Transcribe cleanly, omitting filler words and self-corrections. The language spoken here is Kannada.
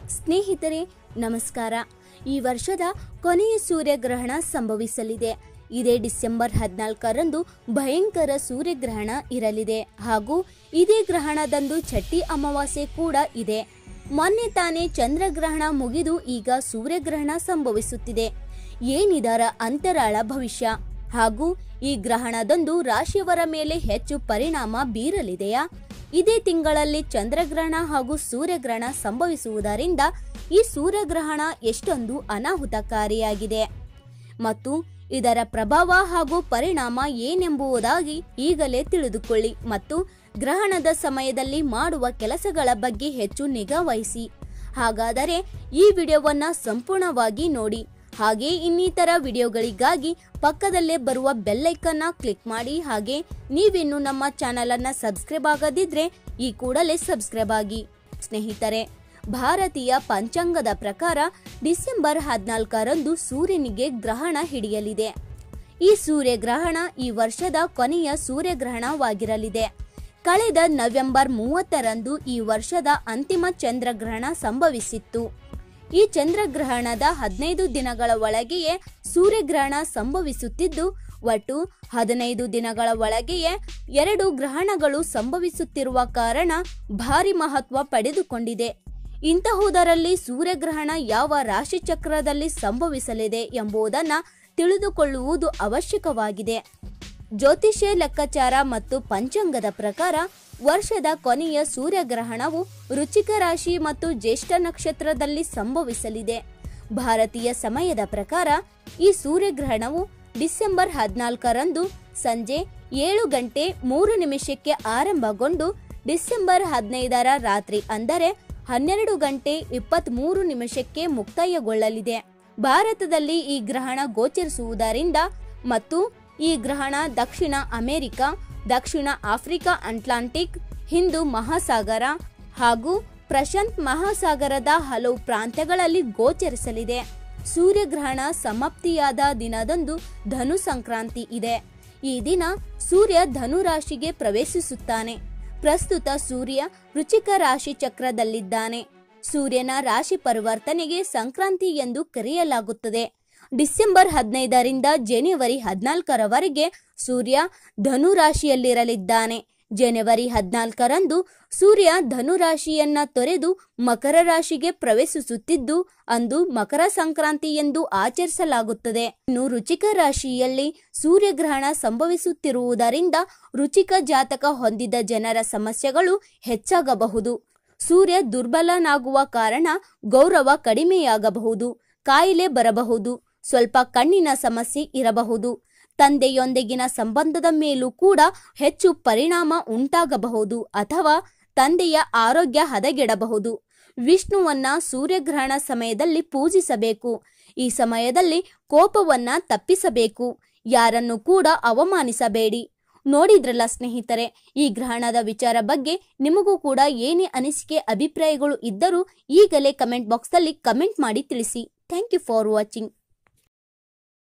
ಸ್ನೇಹಿತರೆ ನಮಸ್ಕಾರ. ಈ ವರ್ಷದ ಕೊನೆಯ ಸೂರ್ಯಗ್ರಹಣ ಸಂಭವಿಸಲಿದೆ. ಇದೇ ಡಿಸೆಂಬರ್ 14ರಂದು ಭಯಂಕರ ಸೂರ್ಯಗ್ರಹಣ ಇರಲಿದೆ ಹಾಗೂ ಇದೇ ಗ್ರಹಣದಂದು ಛಟ್ಟಿ ಅಮಾವಾಸ್ಯೆ ಕೂಡ ಇದೆ. ಮೊನ್ನೆ ತಾನೇ ಚಂದ್ರಗ್ರಹಣ ಮುಗಿದು ಈಗ ಸೂರ್ಯಗ್ರಹಣ ಸಂಭವಿಸುತ್ತಿದೆ. ಏನಿದರ ಅಂತರಾಳ ಭವಿಷ್ಯ ಹಾಗೂ ಈ ಗ್ರಹಣದಂದು ರಾಶಿಯವರ ಮೇಲೆ ಹೆಚ್ಚು ಪರಿಣಾಮ ಬೀರಲಿದೆಯಾ? ಇದೇ ತಿಂಗಳಲ್ಲಿ ಚಂದ್ರಗ್ರಹಣ ಹಾಗೂ ಸೂರ್ಯಗ್ರಹಣ ಸಂಭವಿಸುವುದರಿಂದ ಈ ಸೂರ್ಯಗ್ರಹಣ ಎಷ್ಟೊಂದು ಅನಾಹುತಕಾರಿಯಾಗಿದೆ ಮತ್ತು ಇದರ ಪ್ರಭಾವ ಹಾಗೂ ಪರಿಣಾಮ ಏನೆಂಬುದಾಗಿ ಈಗಲೇ ತಿಳಿದುಕೊಳ್ಳಿ ಮತ್ತು ಗ್ರಹಣದ ಸಮಯದಲ್ಲಿ ಮಾಡುವ ಕೆಲಸಗಳ ಬಗ್ಗೆ ಹೆಚ್ಚು ನಿಗಾ ವಹಿಸಿ. ಹಾಗಾದರೆ ಈ ವಿಡಿಯೋವನ್ನ ಸಂಪೂರ್ಣವಾಗಿ ನೋಡಿ. ಹಾಗೆ ಇನ್ನಿತರ ವಿಡಿಯೋಗಳಿಗಾಗಿ ಪಕ್ಕದಲ್ಲೇ ಬರುವ ಬೆಲ್ ಐಕಾನ್ ಕ್ಲಿಕ್ ಮಾಡಿ. ಹಾಗೆ ನೀವಿನ್ನು ನಮ್ಮ ಚಾನೆಲ್ ಅನ್ನ ಸಬ್ಸ್ಕ್ರೈಬ್ ಆಗದಿದ್ರೆ ಈ ಕೂಡಲೇ ಸಬ್ಸ್ಕ್ರೈಬ್ ಆಗಿ. ಸ್ನೇಹಿತರೆ, ಭಾರತೀಯ ಪಂಚಾಂಗದ ಪ್ರಕಾರ ಡಿಸೆಂಬರ್ 14ರಂದು ಸೂರ್ಯನಿಗೆ ಗ್ರಹಣ ಹಿಡಿಯಲಿದೆ. ಈ ಸೂರ್ಯಗ್ರಹಣ ಈ ವರ್ಷದ ಕೊನೆಯ ಸೂರ್ಯಗ್ರಹಣವಾಗಿರಲಿದೆ. ಕಳೆದ ನವೆಂಬರ್ 30ರಂದು ಈ ವರ್ಷದ ಅಂತಿಮ ಚಂದ್ರಗ್ರಹಣ ಸಂಭವಿಸಿತ್ತು. ಈ ಚಂದ್ರಗ್ರಹಣದ 15 ದಿನಗಳ ಒಳಗೆಯೇ ಸೂರ್ಯಗ್ರಹಣ ಸಂಭವಿಸುತ್ತಿದ್ದು, ಒಟ್ಟು 15 ದಿನಗಳ ಒಳಗೆಯೇ 2 ಗ್ರಹಣಗಳು ಸಂಭವಿಸುತ್ತಿರುವ ಕಾರಣ ಭಾರಿ ಮಹತ್ವ ಪಡೆದುಕೊಂಡಿದೆ. ಇಂತಹುದರಲ್ಲಿ ಸೂರ್ಯಗ್ರಹಣ ಯಾವ ರಾಶಿ ಚಕ್ರದಲ್ಲಿ ಸಂಭವಿಸಲಿದೆ ಎಂಬುದನ್ನು ತಿಳಿದುಕೊಳ್ಳುವುದು ಅವಶ್ಯಕವಾಗಿದೆ. ಜ್ಯೋತಿಷ್ಯ ಲೆಕ್ಕಾಚಾರ ಮತ್ತು ಪಂಚಾಂಗದ ಪ್ರಕಾರ ವರ್ಷದ ಕೊನೆಯ ಸೂರ್ಯಗ್ರಹಣವು ವೃಶ್ಚಿಕ ರಾಶಿ ಮತ್ತು ಜ್ಯೇಷ್ಠ ನಕ್ಷತ್ರದಲ್ಲಿ ಸಂಭವಿಸಲಿದೆ. ಭಾರತೀಯ ಸಮಯದ ಪ್ರಕಾರ ಈ ಸೂರ್ಯಗ್ರಹಣವು ಡಿಸೆಂಬರ್ 14ರಂದು ಸಂಜೆ 7:03 ಆರಂಭಗೊಂಡು ಡಿಸೆಂಬರ್ 15ರ ರಾತ್ರಿ ಅಂದರೆ 12:23 ಮುಕ್ತಾಯಗೊಳ್ಳಲಿದೆ. ಭಾರತದಲ್ಲಿ ಈ ಗ್ರಹಣ ಗೋಚರಿಸುವುದರಿಂದ ಮತ್ತು ಈ ಗ್ರಹಣ ದಕ್ಷಿಣ ಅಮೆರಿಕ, ದಕ್ಷಿಣ ಆಫ್ರಿಕಾ, ಅಟ್ಲಾಂಟಿಕ್, ಹಿಂದೂ ಮಹಾಸಾಗರ ಹಾಗೂ ಪ್ರಶಾಂತ್ ಮಹಾಸಾಗರದ ಹಲವು ಪ್ರಾಂತ್ಯಗಳಲ್ಲಿ ಗೋಚರಿಸಲಿದೆ. ಸೂರ್ಯಗ್ರಹಣ ಸಮಾಪ್ತಿಯಾದ ದಿನದಂದು ಧನು ಸಂಕ್ರಾಂತಿ ಇದೆ. ಈ ದಿನ ಸೂರ್ಯ ಧನು ರಾಶಿಗೆ ಪ್ರವೇಶಿಸುತ್ತಾನೆ. ಪ್ರಸ್ತುತ ಸೂರ್ಯ ವೃಶ್ಚಿಕ ರಾಶಿ ಚಕ್ರದಲ್ಲಿದ್ದಾನೆ. ಸೂರ್ಯನ ರಾಶಿ ಪರಿವರ್ತನೆಗೆ ಸಂಕ್ರಾಂತಿ ಎಂದು ಕರೆಯಲಾಗುತ್ತದೆ. ಡಿಸೆಂಬರ್ 15ರಿಂದ ಜನವರಿ 14ರವರೆಗೆ ಸೂರ್ಯ ಧನು ರಾಶಿಯಲ್ಲಿರಲಿದ್ದಾನೆ. ಜನವರಿ 14ರಂದು ಸೂರ್ಯ ಧನು ರಾಶಿಯನ್ನ ತೊರೆದು ಮಕರ ರಾಶಿಗೆ ಪ್ರವೇಶಿಸುತ್ತಿದ್ದು, ಅಂದು ಮಕರ ಸಂಕ್ರಾಂತಿ ಎಂದು ಆಚರಿಸಲಾಗುತ್ತದೆ. ಇನ್ನು ವೃಶ್ಚಿಕ ರಾಶಿಯಲ್ಲಿ ಸೂರ್ಯಗ್ರಹಣ ಸಂಭವಿಸುತ್ತಿರುವುದರಿಂದ ವೃಶ್ಚಿಕ ಜಾತಕ ಹೊಂದಿದ ಜನರ ಸಮಸ್ಯೆಗಳು ಹೆಚ್ಚಾಗಬಹುದು. ಸೂರ್ಯ ದುರ್ಬಲನಾಗುವ ಕಾರಣ ಗೌರವ ಕಡಿಮೆಯಾಗಬಹುದು, ಕಾಯಿಲೆ ಬರಬಹುದು, ಸ್ವಲ್ಪ ಕಣ್ಣಿನ ಸಮಸ್ಯೆ ಇರಬಹುದು, ತಂದೆಯೊಂದಿಗಿನ ಸಂಬಂಧದ ಮೇಲೂ ಕೂಡ ಹೆಚ್ಚು ಪರಿಣಾಮ ಉಂಟಾಗಬಹುದು ಅಥವಾ ತಂದೆಯ ಆರೋಗ್ಯ ಹದಗೆಡಬಹುದು. ವಿಷ್ಣುವನ್ನ ಸೂರ್ಯಗ್ರಹಣ ಸಮಯದಲ್ಲಿ ಪೂಜಿಸಬೇಕು. ಈ ಸಮಯದಲ್ಲಿ ಕೋಪವನ್ನ ತಪ್ಪಿಸಬೇಕು. ಯಾರನ್ನು ಕೂಡ ಅವಮಾನಿಸಬೇಡಿ. ನೋಡಿದ್ರಲ್ಲ ಸ್ನೇಹಿತರೆ, ಈ ಗ್ರಹಣದ ವಿಚಾರ ಬಗ್ಗೆ ನಿಮಗೂ ಕೂಡ ಏನೇ ಅನಿಸಿಕೆ ಅಭಿಪ್ರಾಯಗಳು ಇದ್ದರೂ ಈಗಲೇ ಕಮೆಂಟ್ ಬಾಕ್ಸ್ ನಲ್ಲಿ ಕಮೆಂಟ್ ಮಾಡಿ ತಿಳಿಸಿ. Thank you for watching.